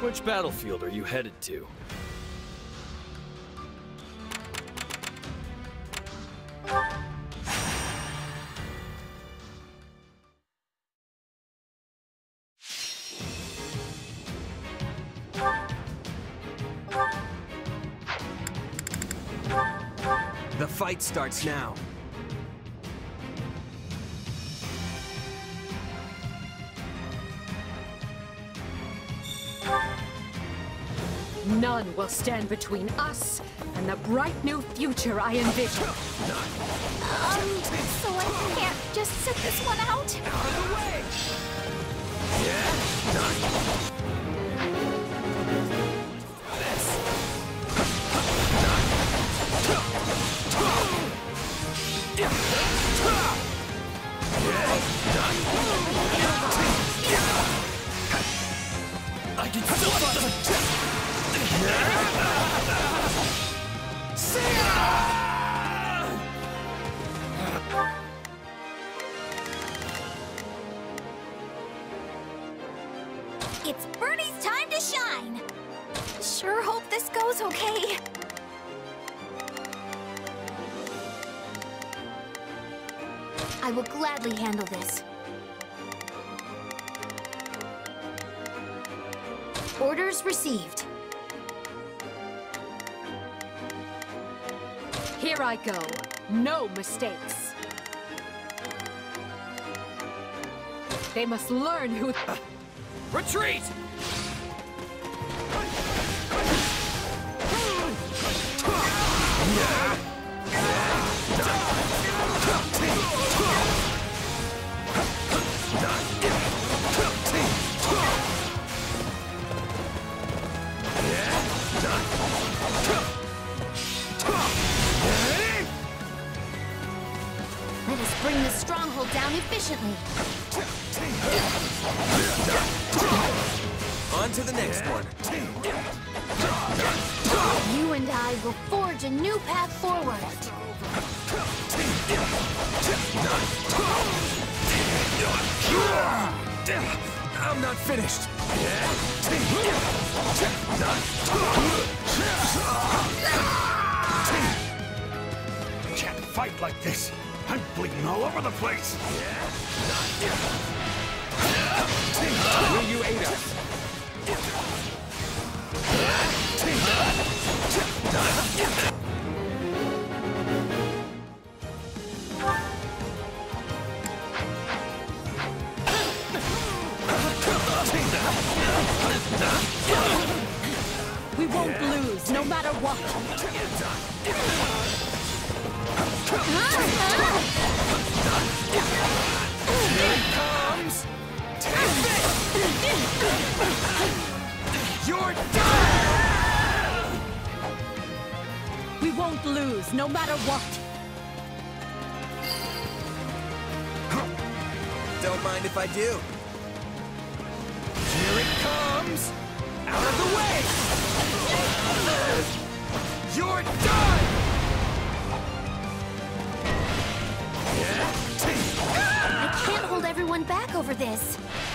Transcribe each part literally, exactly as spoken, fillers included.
Which battlefield are you headed to? The fight starts now. None will stand between us and the bright new future I envision. Um, so I can't just sit this one out? Out of the way! Yeah, none. I can still fight them! It's Bernie's time to shine! Sure hope this goes okay. I will gladly handle this. Orders received. Here I go. No mistakes. They must learn who... Uh, retreat! Let us bring the stronghold down efficiently. On to the next one. You and I will forge a new path forward. I'm not finished. Can't fight like this. I'm bleeding all over the place. Will you aid us? We won't lose, no matter what. Here it comes! Take it! You're done! We won't lose, no matter what. Don't mind if I do. Here it comes! Out of the way! You're done! I can't hold everyone back over this.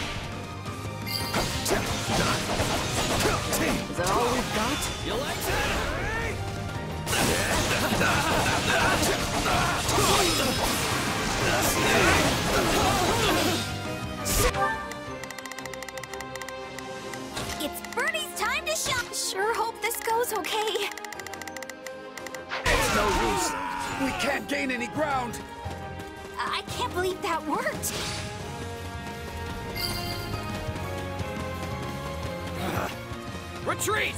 Is that all we've got? You like that? It's Bernie's time to shine. Sure hope this goes okay. It's no use. We can't gain any ground. I can't believe that worked. Uh, retreat!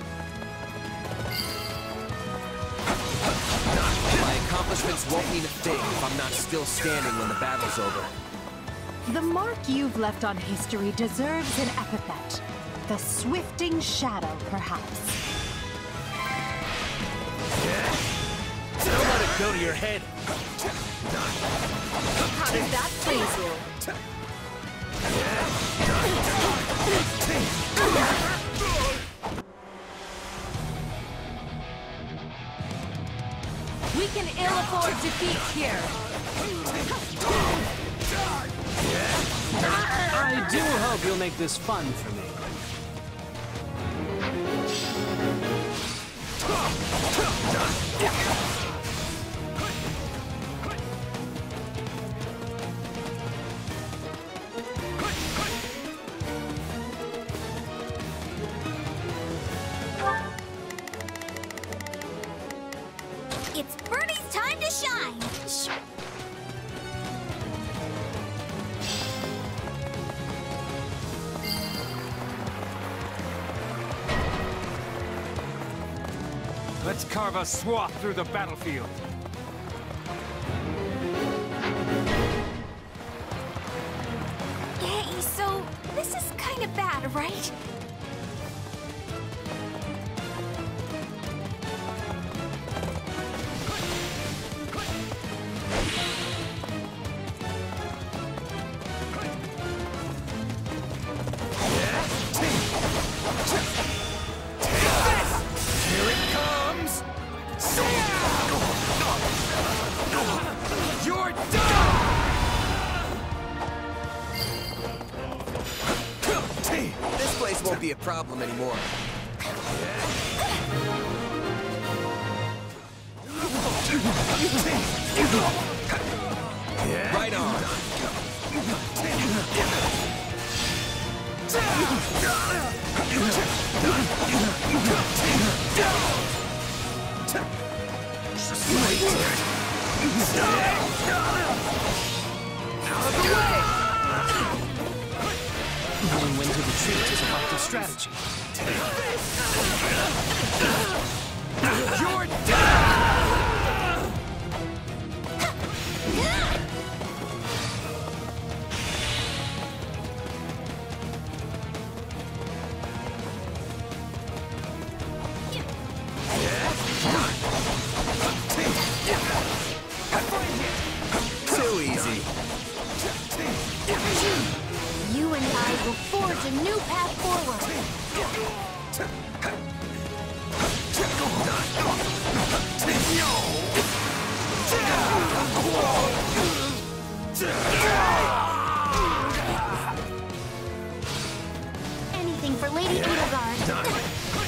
My accomplishments won't mean a thing if I'm not still standing when the battle's over. The mark you've left on history deserves an epithet. The Swifting Shadow, perhaps. Don't let it go to your head. How does that please you? We can ill afford defeat here. I do hope you'll make this fun for me. It's Bernie's time to shine! Sh Let's carve a swath through the battlefield. Hey, so this is kind of bad, right? Won't be a problem anymore. Right on. Out of the way! Knowing when to retreat is a part of strategy. You're done! Too easy. You and I will forge a new path forward. Anything for Lady Edelgard.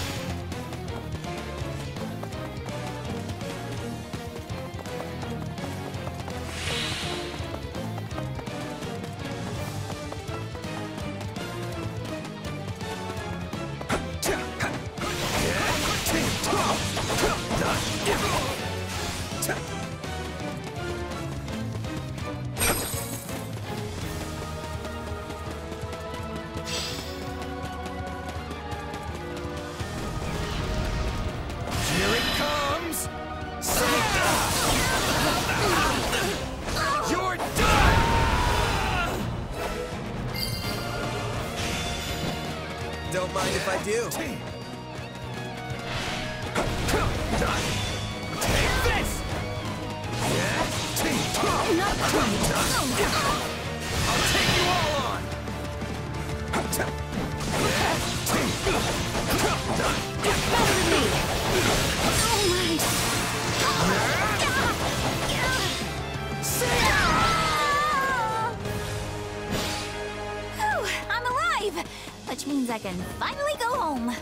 Don't mind if I do. Take this! Not quite. I'll take you all on! Oh my! Whew, I'm alive! Which means I can finally go home.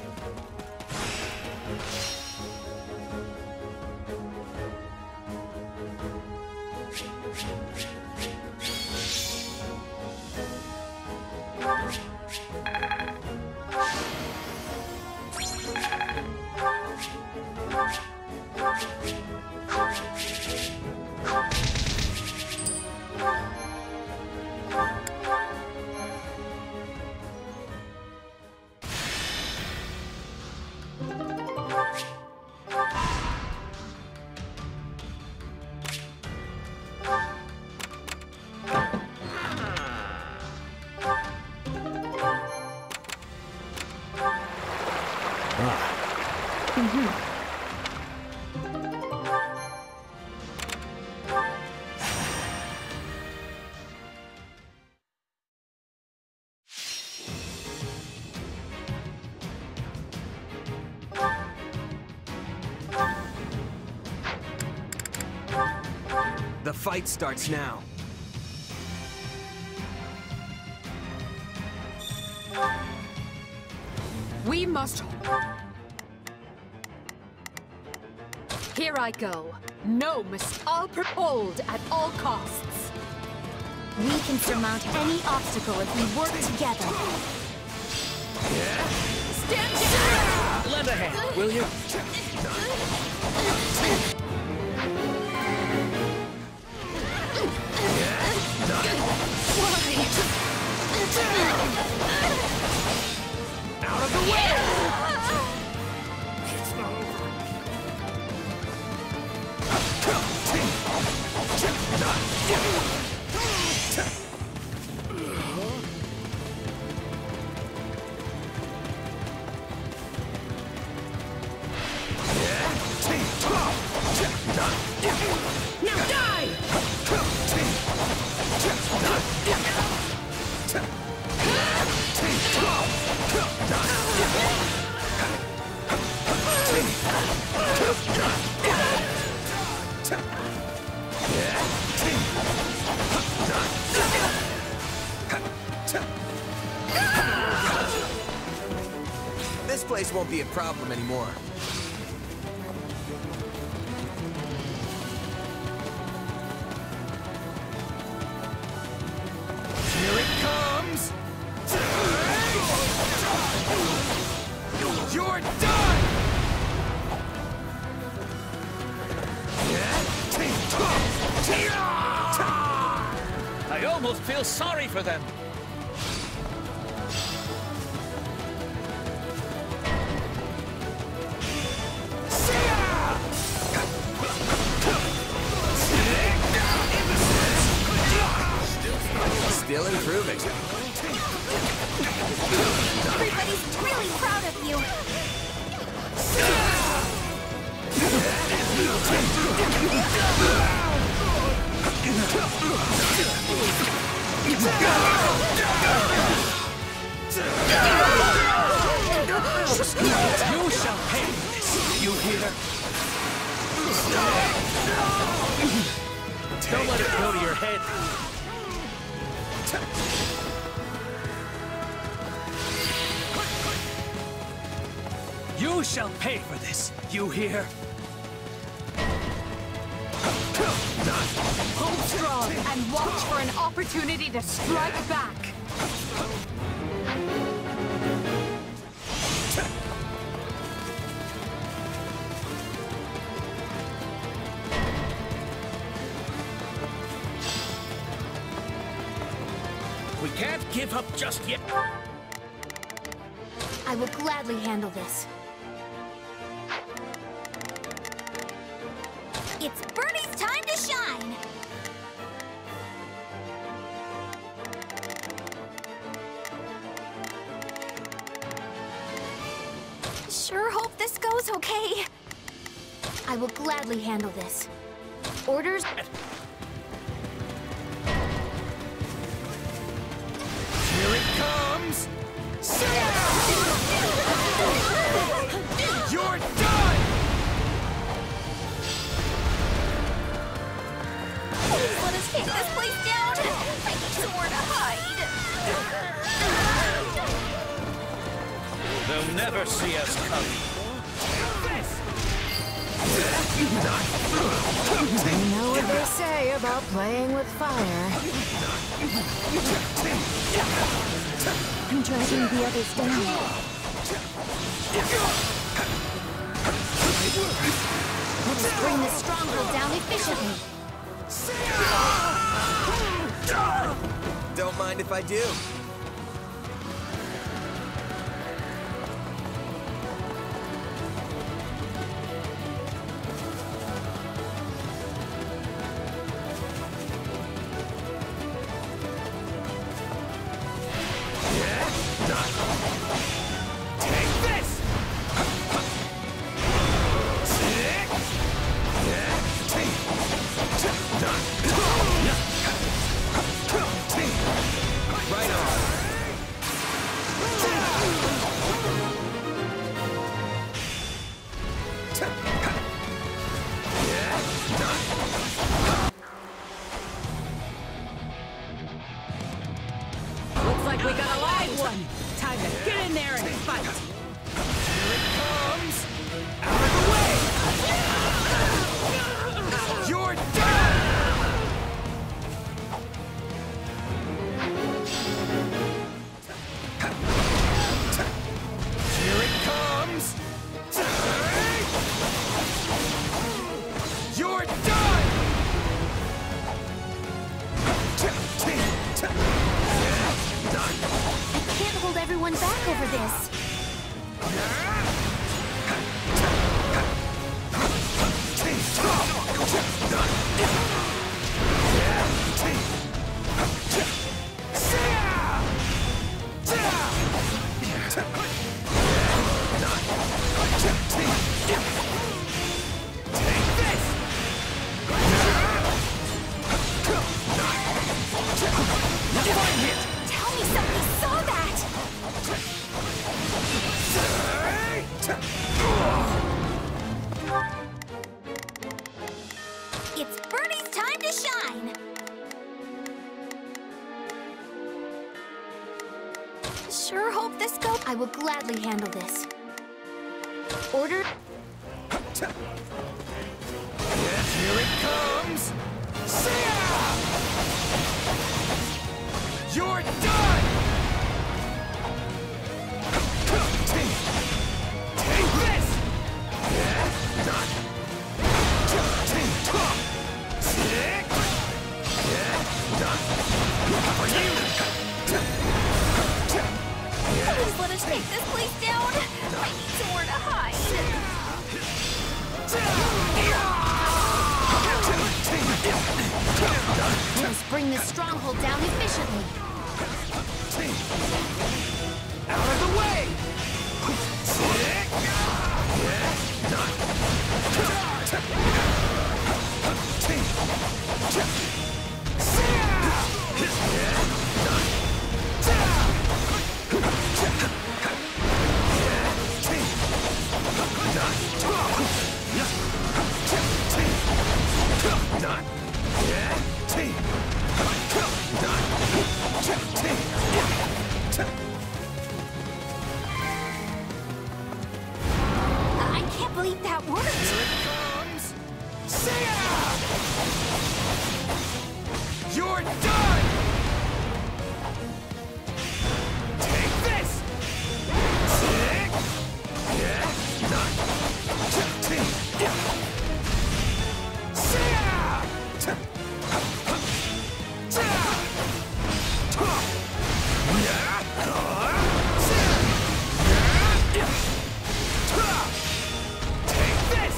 The fight starts now. We must... Here I go. No must I'll hold at all costs. We can surmount any obstacle if we work together. Stand down! Lend a hand, will you? Out of the way! It's not over. Now die! This place won't be a problem anymore. Here it comes! You're done! I almost feel sorry for them. Still improving. Everybody's really proud of you. You shall pay for this, you hear? Don't let it go to your head. You shall pay for this, you hear? Hold strong and watch for an opportunity to strike back. We can't give up just yet. I will gladly handle this. It's Bernie's time to shine! Sure hope this goes okay. I will gladly handle this. Orders? Here it comes! You're done! Please let us take this place down! I need somewhere to hide! They'll never see us coming. You know what they say about playing with fire. I'm dragging the others down. Let's bring the stronghold down efficiently. Don't mind if I do. Looks like we got a live one. Time to get in there and fight. Here it comes! Out of the way! back over this. Tell me somebody saw that! It's Birdie's time to shine! Sure hope this goes. I will gladly handle this. Order. Here it comes! See ya! You're done! Take this! For you! Please let us take this place down. I need somewhere to hide. Let's bring this stronghold down efficiently. Out of the way! I can't believe that worked. Here it comes! See ya! You're done! Take this! See ya! Take this!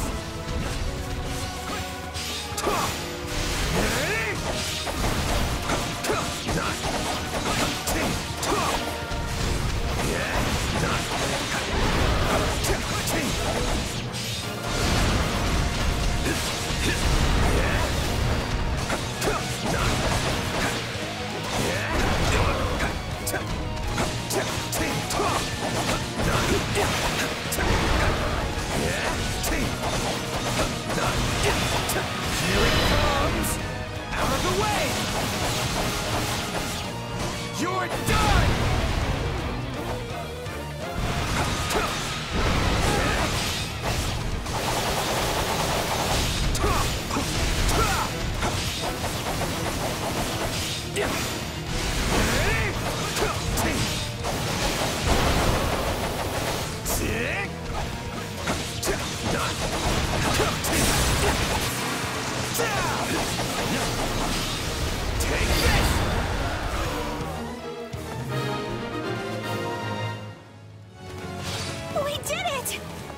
Here it comes! Out of the way! You're done! Take this! We did it!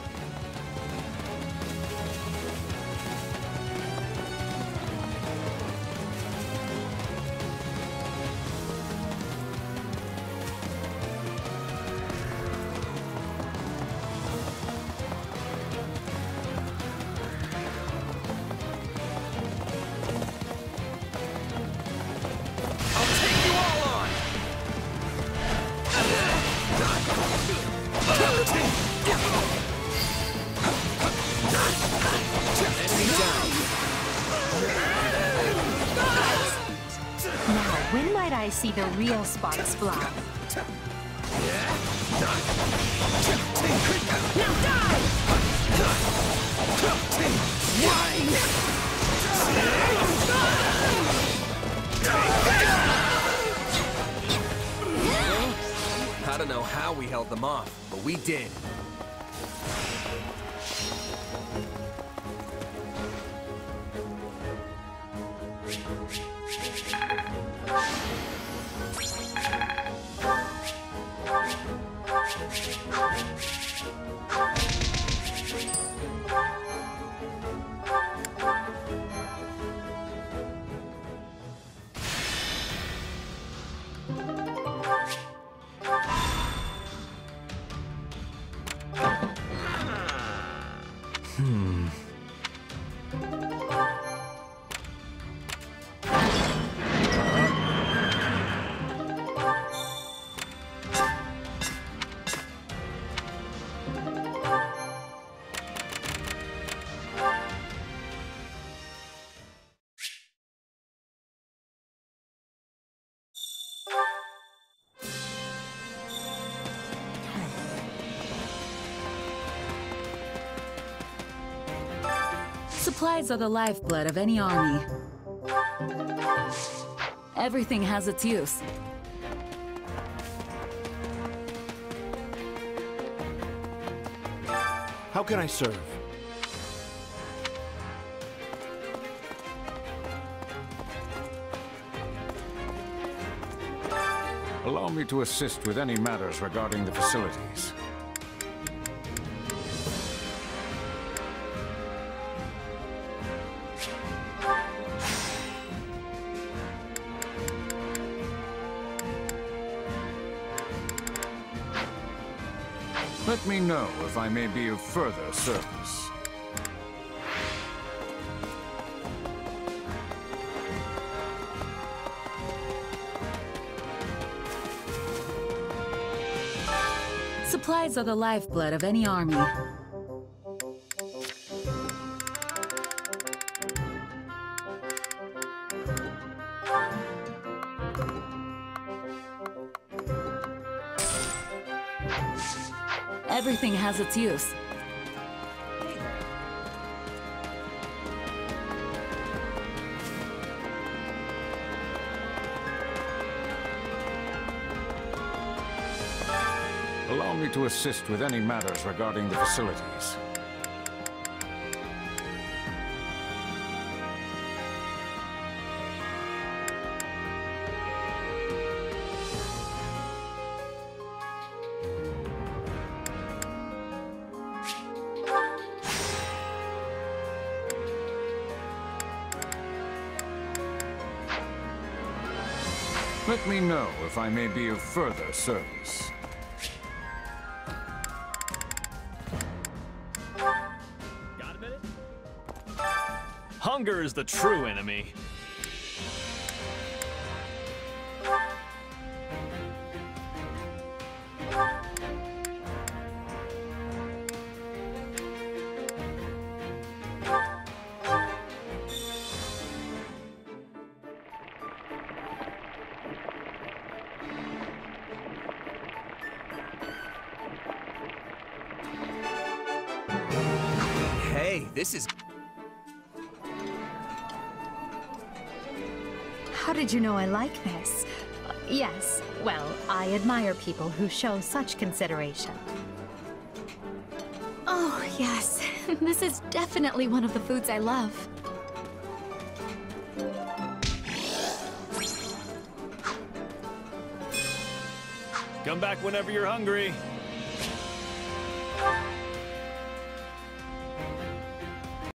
I'll take you all on! Enemy down. Now, when might I see the real sparks fly? Now die! I don't know how we held them off, but we did. Supplies are the lifeblood of any army. Everything has its use. How can I serve? Allow me to assist with any matters regarding the facilities. Let me know if I may be of further service. Supplies are the lifeblood of any army. Everything has its use. Allow me to assist with any matters regarding the facilities. Let me know if I may be of further service. Got a minute? Hunger is the true enemy. Hey, this is... How did you know I like this? Uh, yes, well, I admire people who show such consideration. Oh, yes. This is definitely one of the foods I love. Come back whenever you're hungry.